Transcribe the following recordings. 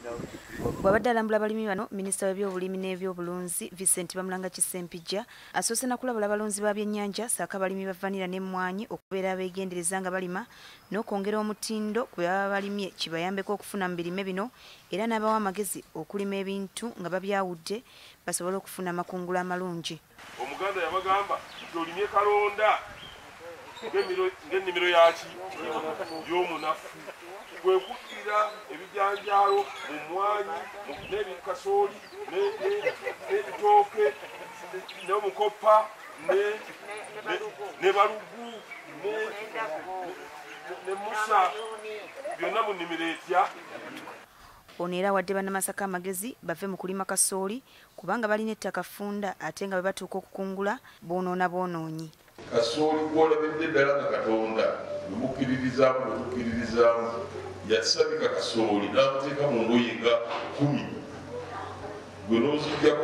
Bw'abadde alambula abalimi bano, Minisita w'ebyobulimi n'ebyobulunzi Vincent Bamulanga Kisempijja asoose na kulabula abalunzi ba byennyanja ssaako abalimi ba vanilla n'emmwanyi okubeera abeegendereza nga balima n'okwongera omutindo ku baba balimye kibayambeko okufuna mu birime bino era n'abawa amagezi okulima ebintu nga babyawudde basobole okufuna amakungula amalungi. Omuganda yabagamba nti olimye kalonda ng'ennimiro yaki y'omunafu kwekukkira ebijanjaalo mu mmwanyi n'ebikasooli n'ebitooke n'omukopa ne balugu ne musa byonna mu nnimiro etya. Ono era wadde bannamasaka amagezi bave mu kulima kasooli kubanga balina ettaka ffunda ate nga bwe batuuka okukungula boonoona boonoonyi. Kasooli gw'olabedde ddala nga Katonda bwemukkiririzaamu yasabika kasooli n'amuteeka mu ngoye nga 10 gwe n'ozijjako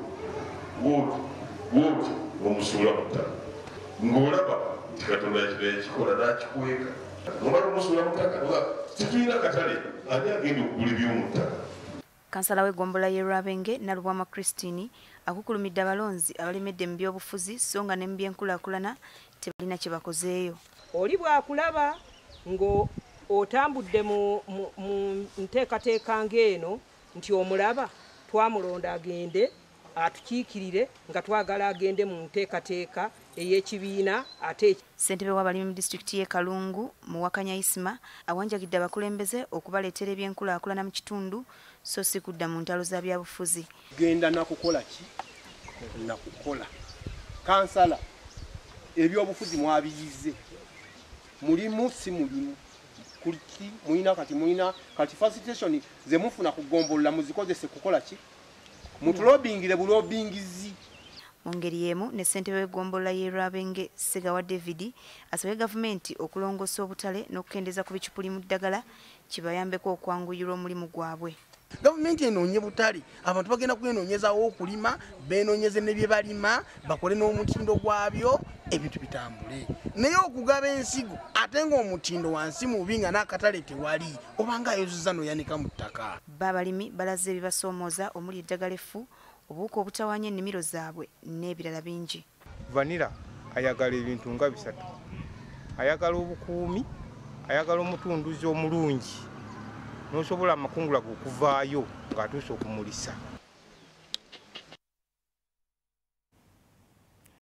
bwoti omusuula mu ttaka ng'olaba nti Katonda yakikola n'akikweka nomala omusuula mu ttaka tetulina katale ani agenda okugula eby'omu ttaka. Kansala w'eggombolola y'e Rwabenge Nalubwama Christine akukulumidde abalonzi abalemedde mu byobufuzi so nga ne mu byenkulaakulana tebalina kye bakozeeyo. Oli bwakulaba ngo otambudde mu nteekateeka ng'eno nti omulaba twamulonda agende atukiikirire nga twagala agende mu nteekateeka ey'ekibiina ate. Ssentebe w'abalimi mu disitulikiti y'e Kalungu Muwakanya Isima awanjagidde abakulembeze okubaleetera ebyenkulaakulana mu kitundu so si kudda mu ntalo za byabufuzi. Genda nakukola ki? Nakukola. Kansala ebyobufuzi mwabiyize. Mulimu si mulimu. Kuliki muina kati facilitation ze mufuna kugombolola muzikozese kukola ki? Mutulobingire bulobingizi. Mu ngeri y'emu ne ssentebe w'eggombolola y'e Rwabenge Segawa David asabye gavumenti okulongoosa obutale n'okukendeeza ku bicupuli mu ddagala kibayambeko okwanguyirwa omulimu gwabwe. Gavumenti enoonye butale abantu bagenda kwenoonyezawo okulima beenoonyeze ne bye balima bakole n'omutindo gwabyo ebintu bitambule naye okugaba ensigo ate ng'omutindo wansi mubi nga n'akatale tewali obanga ayozuza n'oyanika mu ttaka. B'abalimi balaze ebibasoomooza omuli eddagala effu obuwuka obutawaanya ennimiro zaabwe n'ebirala bingi. Vanilla ayagala ebintu nga 3. Ayagala obukuumi, ayagala omutunduzi omulungi n'osobola amakungula g'okuvaayo ng'atuuse okumulisa.